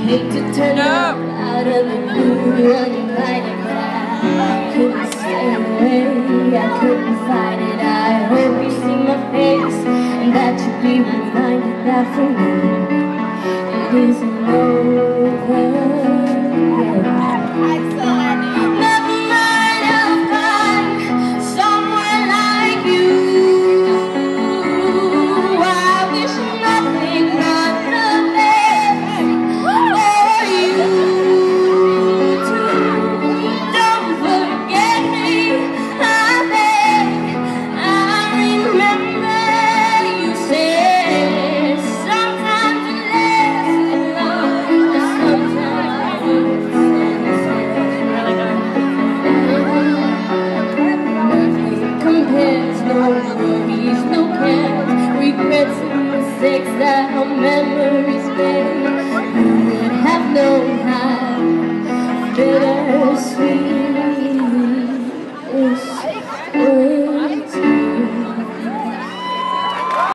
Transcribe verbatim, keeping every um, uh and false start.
hate to turn up out of the blue one night and cry. Couldn't stay away, I couldn't fight it. I hope you see my face and that you be reminded that for me it isn't over. Regrets and mistakes that our memories made. Who would have known how